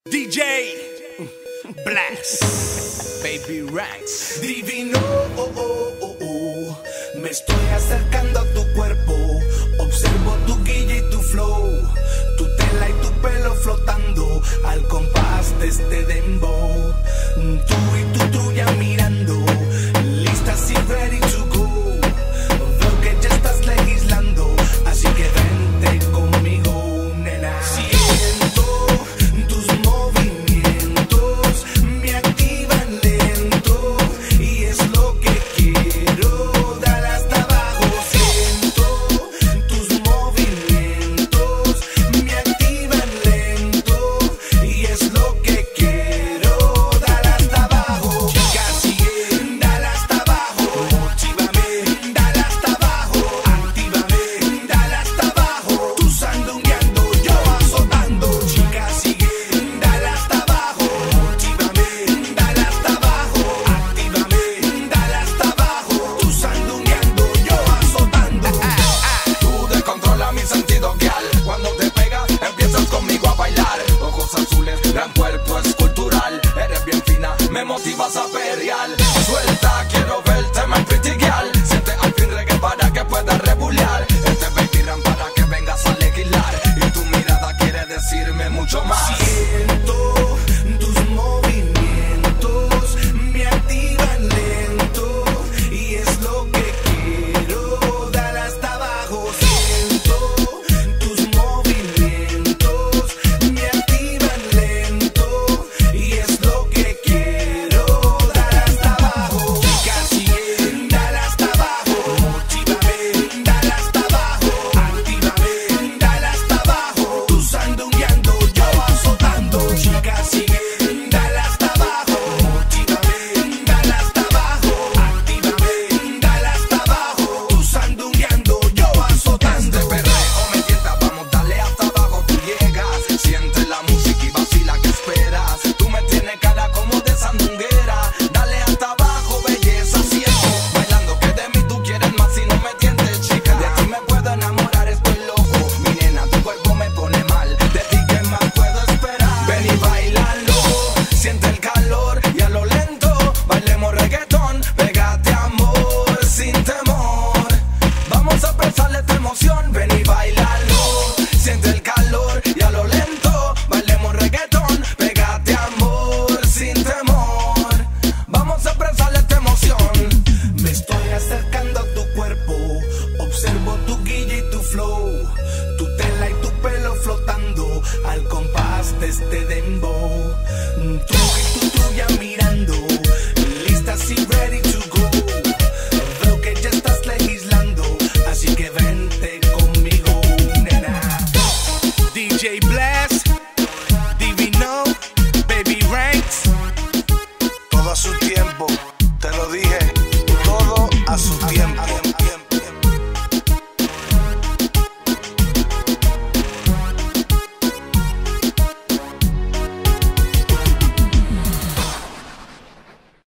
DJ Blast Baby Ranks Divino, me estoy acercando a tu cuerpo. Observo tu guilla y tu flow, tu tela y tu pelo flotando al compás de este dembow. Tú y tu trulla mirando, listas y ready to go. Veo que ya estás legislando, así que vente conmigo, nena. Siento tus movimientos, me activan lento y es lo que quiero, dar hasta abajo. Siento tus movimientos, me activan lento y es lo que quiero, dar hasta abajo. Chica, sigue, dale hasta abajo, motívame, dale hasta abajo, actívame, dale hasta abajo. Tú sandungueando, yo azotando. Chica, sigue, dale hasta abajo, motívame, dale hasta abajo, actívame, dale hasta abajo. Tú sandungueando, yo azotando. Tú descontrolas mi sentido guial. Cuando te pegas, empiezas conmigo a bailar. Ojos azules, gran cuerpo escultural. Eres bien fina, me motivas a perrear. Suelta, quiero verte, my pretty girl. Siente al fin reggae para que puedas rebulear. Este baby ram para que vengas a legislar. Y tu mirada quiere decirme mucho más. Siento tus movimientos, me activan lento y es lo que quiero, dar hasta abajo. Siento tus movimientos, me activan lento y es lo que quiero, dar hasta abajo. Chica, sigue, dale hasta abajo, motívame, dale hasta abajo, actívame, dale hasta abajo. Tú sandungueando, yo azotando. Chica, sigue, dale hasta abajo, motívame, dale hasta abajo, actívame, dale hasta abajo. Tú sandungueando, yo azotando. Este perreo me tienta, vamos, dale hasta abajo. Tú llegas, siente la música y vacila, que esperas. Tú me tienes cara como de sandunguera. Dale hasta abajo, belleza, siento bailando que de mí tú quieres más si no me entiendes, chica. De ti me puedo enamorar, estoy loco. Mi nena, tu cuerpo me pone mal. De ti, ¿qué más puedo esperar? Ven y bailalo, siente el calor y a lo lento bailemos reggaetón. Pégate, amor, sin temor. Vamos a expresarle esta emoción. Ven y bailalo, siente el calor y a lo lento bailemos reggaetón. Pégate, amor, sin temor. Vamos a expresarle esta emoción. Me estoy acercando a tu cuerpo, observo tu guilla y tu flow, tu tela y tu pelo flotando al compás de este dembow. Tú y tu